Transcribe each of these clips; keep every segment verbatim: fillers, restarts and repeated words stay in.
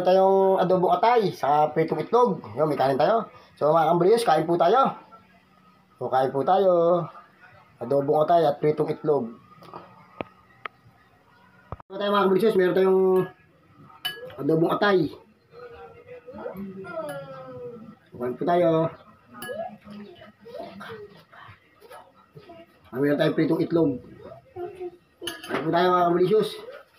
meron tayong adobong atay sa pritong itlog. Yun, may kanin tayo. So mga kambriyos, kain po tayo. So kain po tayo. Adobong atay at pritong itlog. So tayo mga kambriyos, meron tayong adobong atay. So kain po tayo. Ah, meron tayong pritong itlog. Kain po tayo mga kambriyos.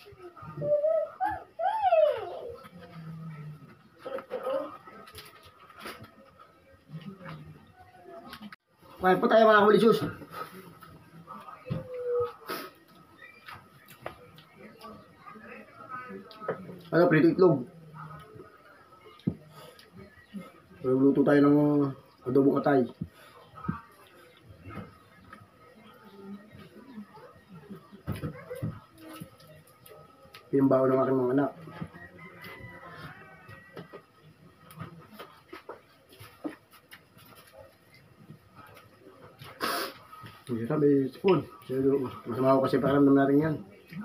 Kain po tayo mga kambriyos. Ano, prito itlog. Magluto tayo ng adobong atay. Pinambaho ng aking mga anak. Hindi sabi, spoon. Masama ko kasi pakiramdam natin yan.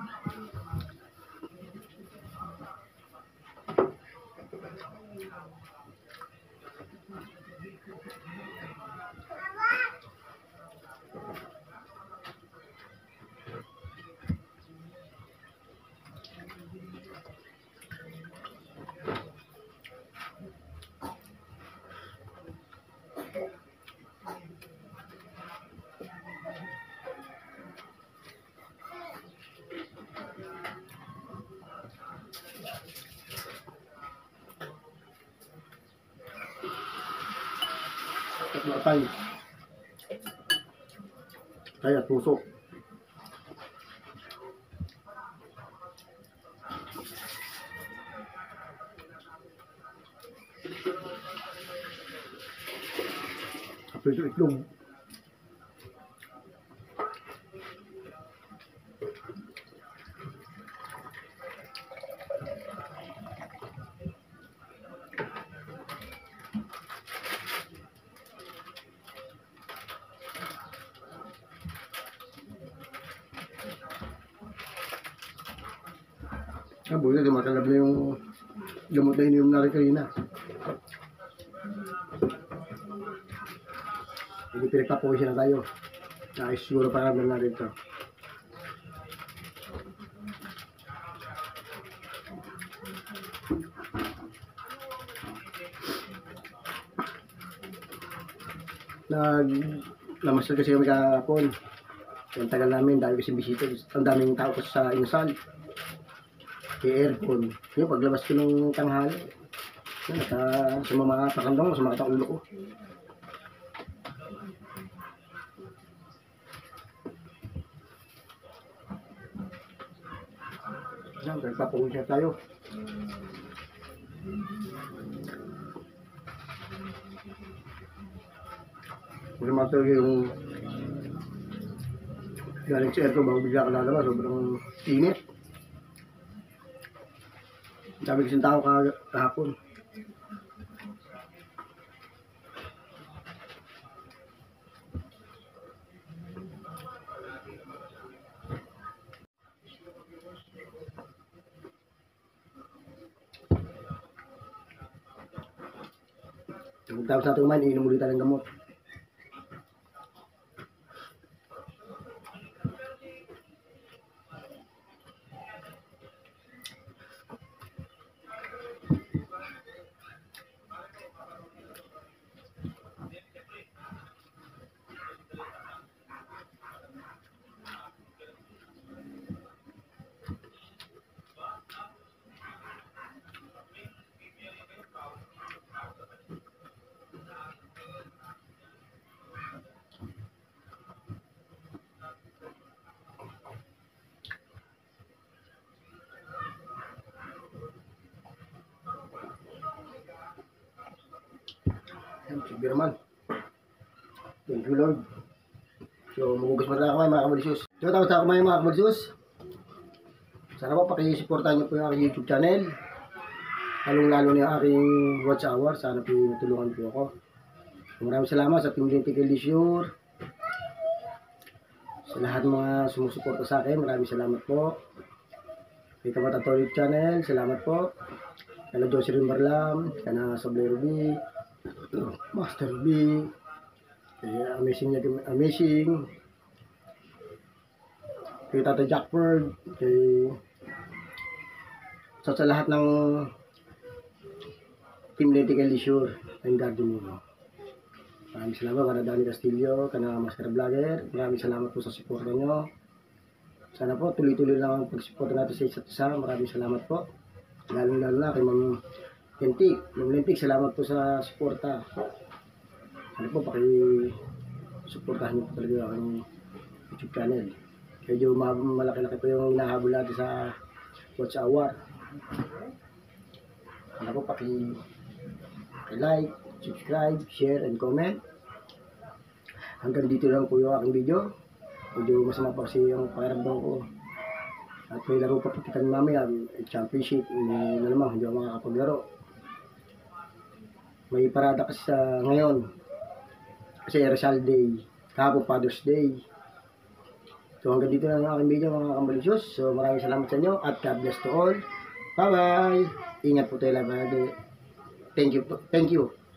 Tatlo atay. Atay at puso. Prito itlog. Ah, buti di makalab na yung gamot na ininom natin kanina. Hindi pinagpapawisya na tayo. Ayos siguro pakiramdam natin ito. Nag namasal kasi kami kahapon. Ang tagal namin, dahil kasi bisita. Ang daming tao kasi sa insal. Kay aircon. Yung paglabas ko ng tanghali. Yun, at uh, sumama pakandong, sumakit ang ulo ko. Yan, nagpapawisya tayo. Kasi matalaga yung galing sa aircon bago bigla ka lalabas. Sobrang init. Sabi kasing tao kahapon. Tapos natin kumain, iinom ulit tayo ng gamot. Sige naman. Thank you Lord. So magugas mo na ako mga kamalisyos. So tapos ako mga mga kamalisyos. Sana po pakisuportahan niyo po yung aking YouTube channel. Lalong lalo na yung aking watch hour. Sana po tulungan po ako. Maraming salamat sa Team Lintik Elisure. Sa lahat ng mga sumusuporta sa akin, maraming salamat po. Kay Kabatatolit Channel, salamat po. kana Jocelyn Barlam, kana Soblero B, Master B, kay Amazing Amazing, kay Tata Jackford, kay sa, sa lahat ng Team Letical Leisure and Gardening. Maraming salamat kana Danny Castillo, kana Master Vlogger. Maraming salamat po sa suporta nyo. Sana po tuloy-tuloy lang ang pagsuporta natin sa isa't isa. Maraming salamat po. Lalo-lalo na kay Ma'am Lentik. Ma'am Lentik, salamat po sa suporta. Sana po paki-suportahan nyo po talaga ang aking YouTube channel. Medyo malaki-laki po yung hinahabol natin sa Watch Hour. Sana po paki like, subscribe, share, and comment. Hanggang dito lang po yung aking video. Medyo masama pa kasi yung pakiramdam ko. At may laro pa kita ni Mami ang championship. Hindi na naman, hindi ako makakapaglaro. May parada kasi sa ngayon. Kasi Rizal Day. Kahapon Father's Day. So hanggang dito lang ang aking video mga kamalisyos. So maraming salamat sa inyo at God bless to all. Bye bye! Ingat po tayo lagi. Thank you. Thank you.